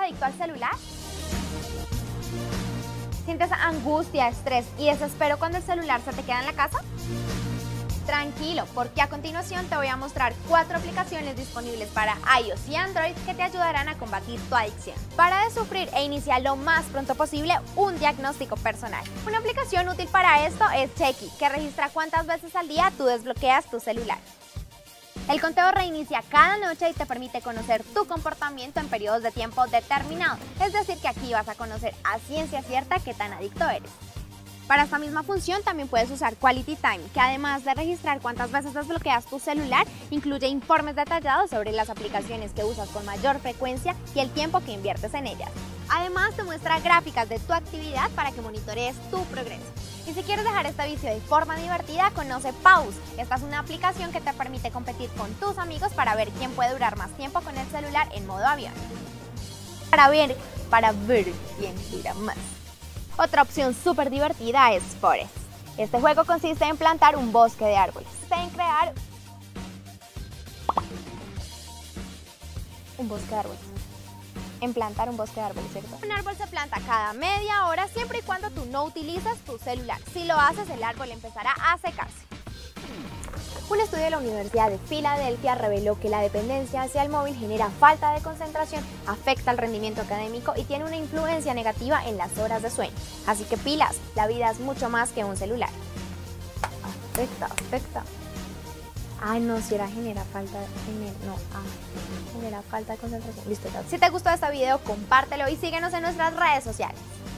adicto al celular? ¿Sientes angustia, estrés y desespero cuando el celular se te queda en la casa? Tranquilo, porque a continuación te voy a mostrar 4 aplicaciones disponibles para iOS y Android que te ayudarán a combatir tu adicción. Para de sufrir e inicia lo más pronto posible un diagnóstico personal. Una aplicación útil para esto es Checky, que registra cuántas veces al día tú desbloqueas tu celular. El conteo reinicia cada noche y te permite conocer tu comportamiento en periodos de tiempo determinados, es decir que aquí vas a conocer a ciencia cierta qué tan adicto eres. Para esta misma función también puedes usar Quality Time, que además de registrar cuántas veces desbloqueas tu celular, incluye informes detallados sobre las aplicaciones que usas con mayor frecuencia y el tiempo que inviertes en ellas. Además te muestra gráficas de tu actividad para que monitorees tu progreso. Y si quieres dejar este vicio de forma divertida, conoce Pause. Esta es una aplicación que te permite competir con tus amigos para ver quién puede durar más tiempo con el celular en modo avión. Para ver quién dura más. Otra opción súper divertida es Forest. Este juego consiste en plantar un bosque de árboles. En crear un bosque de árboles. En plantar un bosque de árboles, ¿cierto? Un árbol se planta cada media hora siempre y cuando tú no utilices tu celular. Si lo haces, el árbol empezará a secarse. Un estudio de la Universidad de Filadelfia reveló que la dependencia hacia el móvil genera falta de concentración, afecta el rendimiento académico y tiene una influencia negativa en las horas de sueño. Así que pilas, la vida es mucho más que un celular. Afecta. Ay, no, si era genera falta de concentración. Listo, ya. Si te gustó este video, compártelo y síguenos en nuestras redes sociales.